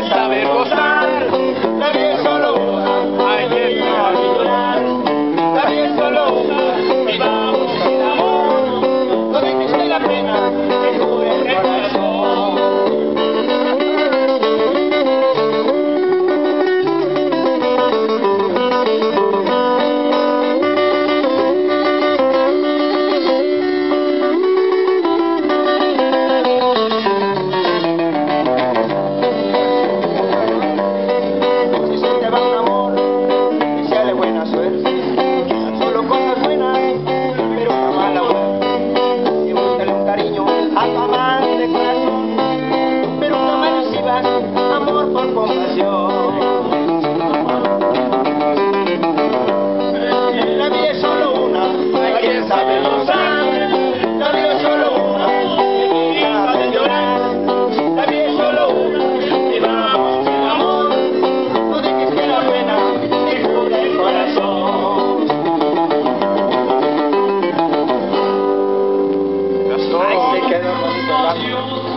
saber gozar. La vida es solo una, hay que saber llorar. La vida es solo una, y vamos sin amor. No dejes que la pena te cubre el corazón. Amante de corazón, pero jamás recibas amor por compasión. La vida es solo una, hay que saber gozar. La vida es solo una, hay que saber llorar. La vida es solo una, y vamos sin amor. No dejes que la pena te cubra el corazón. Ahí se quedó con